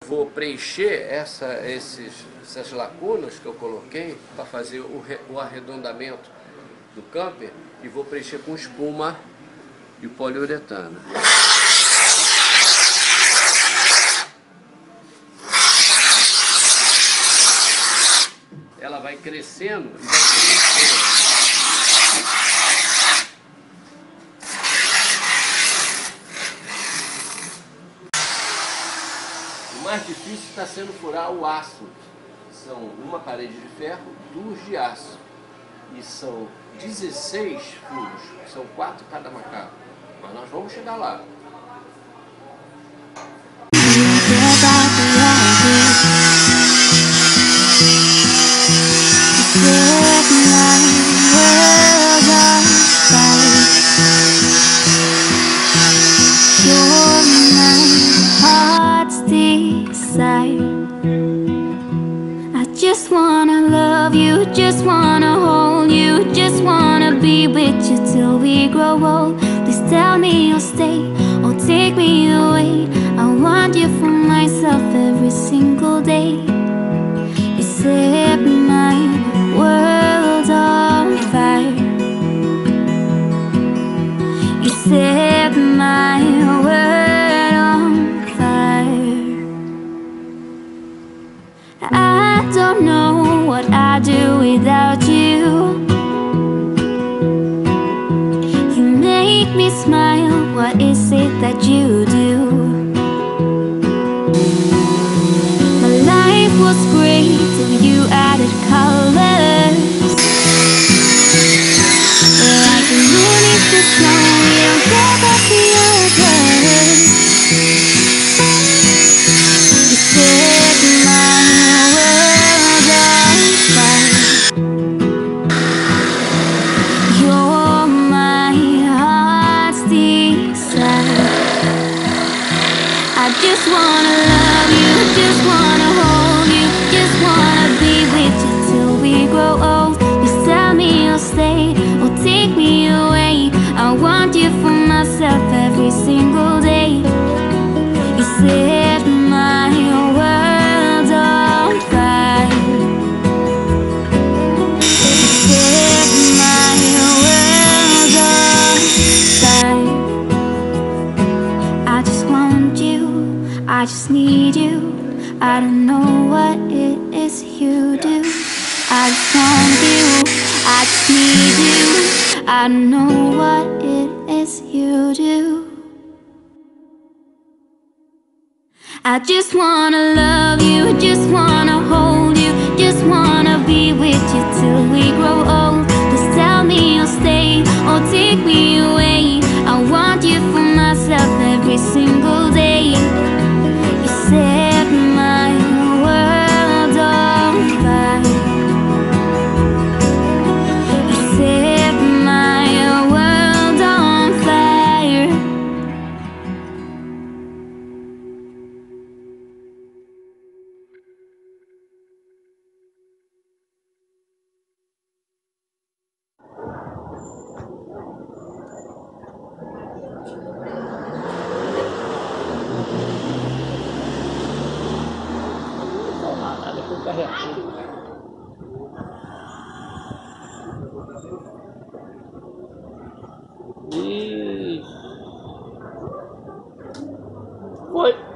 Vou preencher essas lacunas que eu coloquei para fazer o arredondamento do camper e vou preencher com espuma e poliuretano. Ela vai crescendo e vai crescendo. O mais difícil está sendo furar o aço. São uma parede de ferro, duas de aço. E são 16 furos, são 4 cada macaco. Mas nós vamos chegar lá. I just wanna love you, just wanna hold you, just wanna be with you till we grow old. Please tell me you'll stay or take me away. I want you for myself every single day. You set my world on fire. You set my world on fire. I don't know what I'd do without you. You make me smile, what is it that you do? My life was great till you added colors. Like the moon is the snow, we don't care about the others. You set my world on fire. You're my heart's desire. I just wanna love you, just wanna hold you, just wanna be with you till we grow old. Just tell me you'll stay or take me away. I want you for myself every single day. You set my world on fire. You set my world on fire. I just want you, I just need you. I don't know what it is you do. I just want you, I just need you. I don't know what it is you do. I just wanna love you, just wanna hold you, just wanna be with you till we grow old. Just tell me you'll stay or take me away. I want you for myself every single day. You set my world on fire. You set my world on fire. Foi.